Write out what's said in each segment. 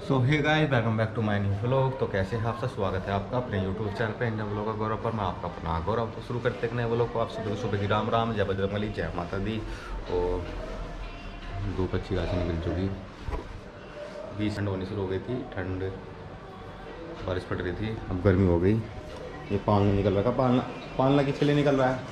So hey guys, welcome back to my new vlog. तो कैसे हैं आप सब? स्वागत है आपका अपने यूट्यूब चैनल पे इंडियन व्लॉग का गौरव पर। मैं आपका अपना गौरव। तो शुरू करते हैं नए व्लॉग को। आप सभी सुबह की राम राम, जय बजरंगबली, जय माता दी। और धूप अच्छी खासी निकल चुकी, 20 ठंड होनी शुरू हो गई थी। ठंड बारिश पड़ रही थी, अब गर्मी हो गई। ये पालना निकल रहा था, पालना किसके लिए निकल रहा है?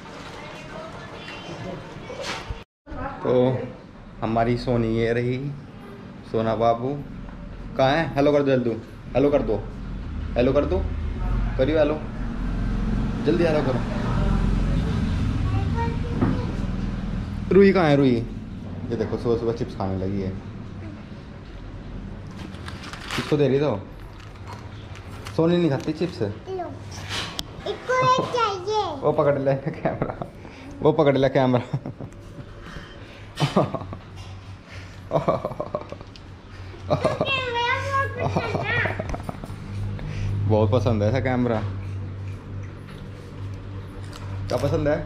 तो हमारी सोनी ये रही, सोना बाबू कहाँ है? हेलो कर दो जल्दी, हेलो कर दो, हेलो कर दो, करियो हेलो, जल्दी हेलो करो। रूही कहाँ है? रूही ये देखो सुबह सुबह चिप्स खाने लगी है। किसको दे रही तो? सोनी नहीं खाती चिप्स। वो पकड़ ले कैमरा, वो पकड़ ले कैमरा। बहुत पसंद है ऐसा कैमरा। क्या पसंद है?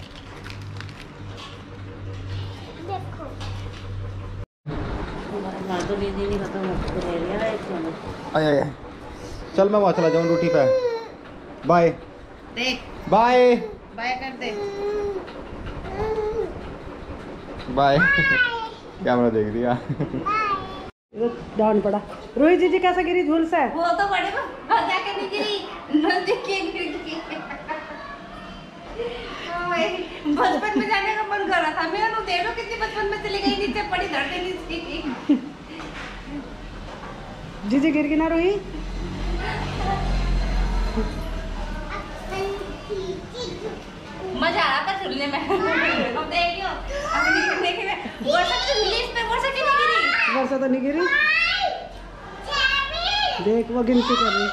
देखो आया चल मैं वहाँ चला जाऊँ ड्यूटी पे। बाय बाय बाय कर दे। बाय। कैमरा देख दिया। डाउन पड़ा। रोहित जी कैसा गिरी झूल से? वो तो बड़े जाके नहीं गिरी, नदी के गिर गई। बचपन में जाने का मन कर रहा था मेरा, तो देखो कितनी बचपन में चली गई, नीचे पड़ी धरती नीचे। जीजी गिर गई ना रोही? मजा आ रहा था झूलने में। अब देखियो अपनी गिरने में वर्षा तो झूली, इस पे वर्षा क्यों नहीं गिरी? वर्षा तो नहीं गिरी, देख वो गिनती कर रही।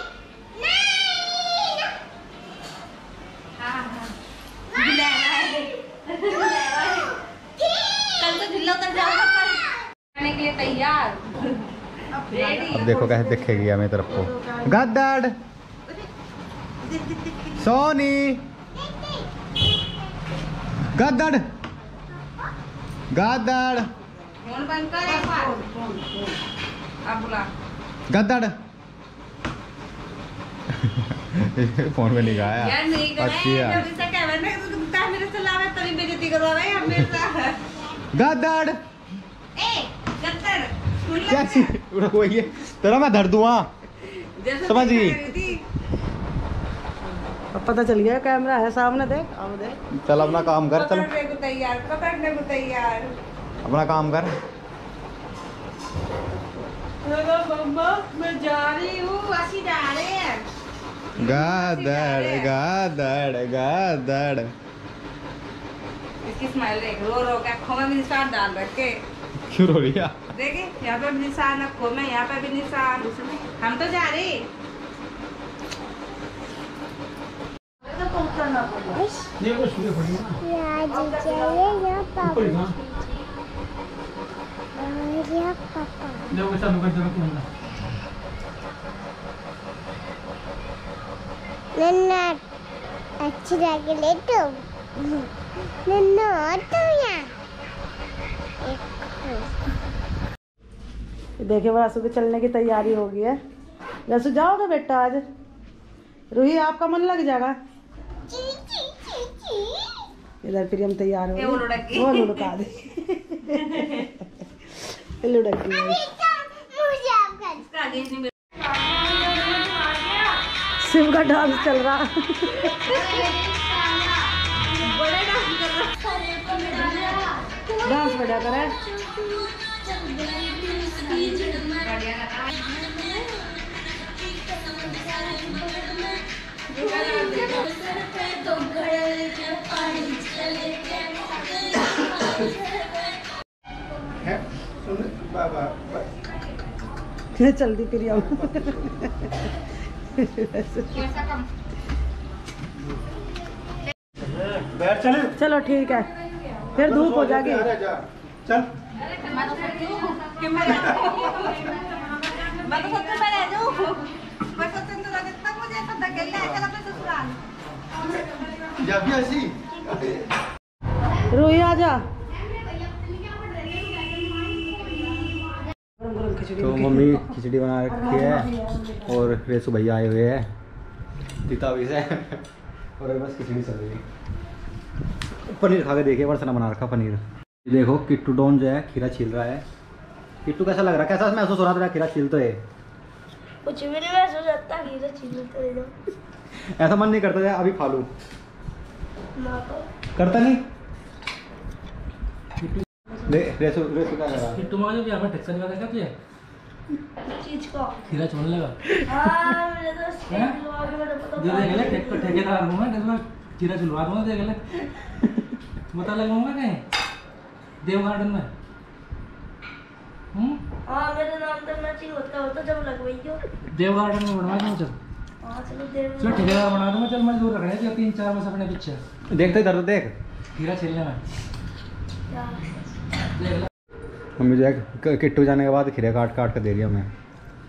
कल तो झूला उतर जाऊंगा, कल आने के लिए तैयार। अब देखो कैसे दिखेगी मेरी तरफ को। गद्दड़ सोनी, गद्दड़ गद्दड़ फोन बंद कर एक बार। अब बुला गद्दड़। फोन में नहीं गाया यार, नहीं कराया अच्छी है। जब इसका कैमरा में तो मेरे से लावे तभी बेइज्जती करवावे हम मेरे साथ। गद्दड़ ए गद्दड़ कैसी वही है तेरा, मैं धर दूँ समझ गई। अब पता चल गया कैमरा है सामने, देख अब देख। चल अपना काम कर, चल पकड़ने को तैयार, पकड़ने को तैयार। अपना काम कर। मम्मा मैं जा रही हूँ, असी जा रहे हैं। गद्दड़ गद्दड़ गद्दड़। इसकी स्माइल देख, रो रो के आँखों में भी निशान डाल रखे। क्यों रो रही है? देखिए यहाँ पे भी निशान, आँखों में यहाँ पे भी निशान। हम तो जा रहे। नन्ना अच्छी लगे तो नन्ना तो यहाँ देखे वासु के चलने की तैयारी हो गई है। वासु जाओगे बेटा आज? रूही आपका मन लग जाएगा। इधर फिर हम तैयार हो गए। वो लुढ़का दे। लुढ़क गई। शिव का डांस चल रहा। डांस बढ़िया करे। जल्दी फिर बैठ चले। चलो ठीक है, फिर धूप हो जाएगी। चल मैं तो सबसे पहले आ जाऊँ। मैं सबसे तो मुझे ऐसा धकेलना है, चल अपने ससुराल। जब भी ऐसी रूही आजा। तो मम्मी खिचड़ी बना रखी है और रेसू भैया आए हुए हैं पितावी से और अभी बस खिचड़ी चल रही है। पनीर खा के देखिए बरसना बना रखा पनीर। देखो किट्टू डॉन जो है खीरा छील रहा है। किट्टू कैसा लग रहा है, कैसा महसूस हो रहा था खीरा छील तो है? कुछ भी नहीं महसूस होता, खीरा छीलते रहो। ऐसा मन नहीं करता है अभी खा लूँ, करता नहीं। रेसू रेसू क्या कर रहा है? किट्टू मांगे भी हमें टेक्सन में देखा तुझे चीज को खीरा छोड़ लेगा। हां मेरे दोस्त हैं? पता जो देख ले ठेकेदार हूं मैं, इसमें खीरा छिलवा दूंगा देख ले। बता लगाऊंगा कहीं देव गार्डन में। हां मेरे नाम तो मैचिंग होता जब लगवाइयो देव गार्डन में बनवा दूंगा। चल हां चलो देव चलो ठेकेदार बना दूंगा। चल मजदूर रखने हैं 3-4 बस अपने पीछे। देखते इधर तो देख खीरा छीलने में देख ले। मम्मी जो है किट्टू जाने के बाद खीरे काट काट कर दे रही है हमें।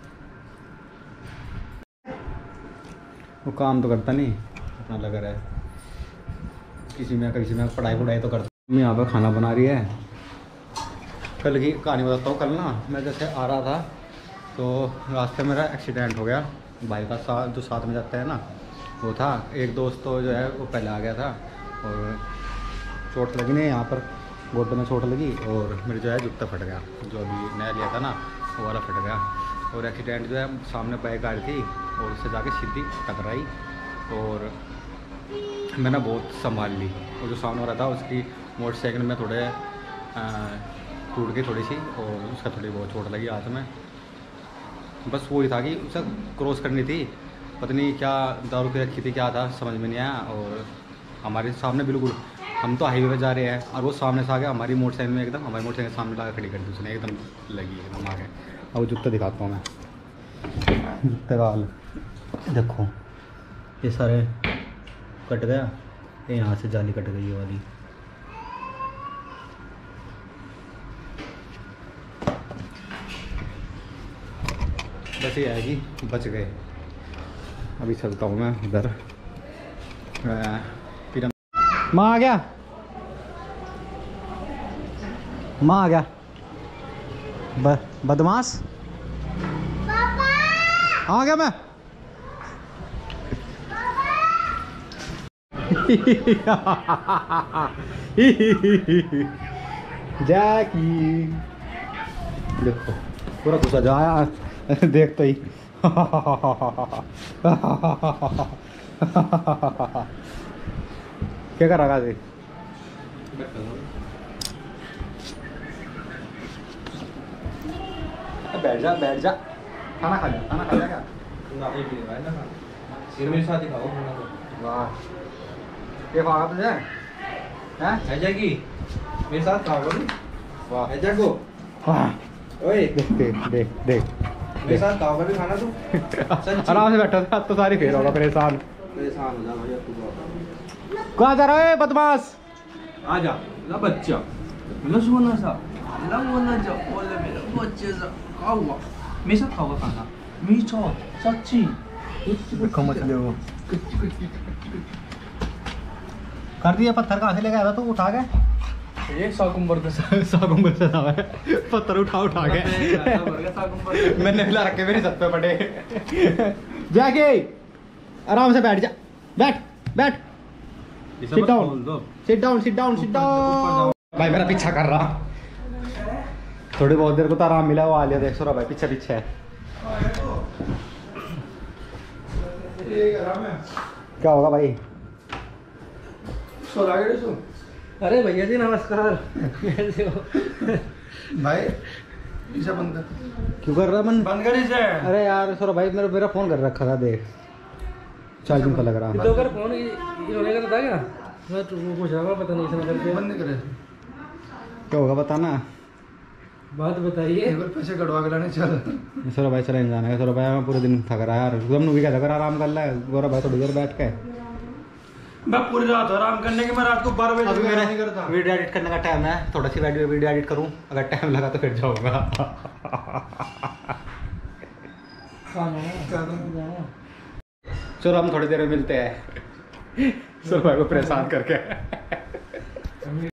वो काम तो करता नहीं, अपना लगा रहा है किसी में पढ़ाई वढ़ाई तो करता। मम्मी यहाँ पर खाना बना रही है। कल की कहानी बताता हूँ। कल ना मैं जैसे आ रहा था तो रास्ते में मेरा एक्सीडेंट हो गया। भाई का जो साथ में जाता है ना वो था। एक दोस्त तो जो है वो पहले आ गया था और चोट लगी नहीं, यहाँ पर गोड्डे में चोट लगी और मेरे जो है जूता फट गया। जो अभी नया लिया था ना वो वाला फट गया। और एक्सीडेंट जो है सामने बाइक गाड़ी थी और उससे जाके सीधी टकराई और मैंने बहुत संभाल ली। और जो सामने वाला था उसकी मोटरसाइकिल में थोड़े टूट गई थोड़ी सी और उसका थोड़ी बहुत चोट लगी हाथ में। बस वही था कि उसे क्रॉस करनी थी, पता नहीं क्या दारू की रखी थी क्या था समझ में नहीं आया। और हमारे सामने बिल्कुल हम तो हाईवे पे जा रहे हैं और वो सामने से आ गया हमारी मोटरसाइकिल में एकदम। हमारी मोटरसाइकिल सामने लगा खड़ी कर दी उसने, एकदम लगी एकदम आगे। अब जूता दिखाता हूँ मैं, जूते का हाल देखो। ये सारे कट गया, ये यहाँ से जाली कट गई ये वाली। बस ये है कि बच गए। अभी चलता हूँ मैं उधर। फिर माँ आ गया, माँ आ गया। बदमाश आ गया मैं। जैकी देखो पूरा गुस्सा जाया देखते ही। क्या कर रहा है? बैठ जा खाना खा जा क्या? मेरे साथ ही खाओ खाना तो। वाह ये खाओ तुझे हैं? ऐजा की मेरे साथ खाओ। वाह ऐजा को ओए देख मेरे साथ खाओ भी खाना तू। आराम से बैठा था तो सारी फेर होगा परेशान हो जा भाई अब तू। कहाँ जा रहा है बदमाश? आ जा ना बच्चा मतलब सोना सा ना बोलना जा बोले मेरे बच्चे सा खाऊंगा मेरे साथ खाऊंगा खाना मीठा सच्ची देखो मछली वो कर दिया। पत्थर कहाँ से लेके आया था तू उठा के? ये साकुंबर का सागुम्बर से था पत्थर उठा के मैंने मिला रखे मेरे सर पे पड़े। जाके आराम से बैठ जा, बैठ सिट डाउन। भाई मेरा पीछा कर रहा। थोड़ी बहुत देर को तो आराम मिला। वो आ लिया देख सो रहा भाई पीछे है। क्या होगा भाई? अरे भैया जी नमस्कार। कैसे हो भाई इसे बंद कर। क्यों कर रहा मन? बंद कर इसे। अरे यार सौरभ भाई मेरा फोन कर रखा था देख, चार्जिंग पर लग रहा। तो अगर फोन होने का था क्या? मैं तो वो पूछ रहा था पता नहीं समझ करके। बंद करे। क्या होगा बताना, बात बताइए। एक बार पैसे कटवा के लाने चल। सौरभ भाई चले जाना है। सौरभ भाई मैं पूरे दिन थक रहा है यार। तुम भी क्या कर आराम कर ले। गौरव भाई थोड़ी देर बैठ के मैं पूरी रात आराम करने के, मैं रात को 12 बजे अभी नहीं करता। वीडियो एडिट करने का टाइम है। थोड़ा सी वीडियो एडिट करूँ, अगर टाइम लगा तो फिर जाऊँगा। चलो हम थोड़ी देर में मिलते हैं। सौरभ भाई को परेशान करके।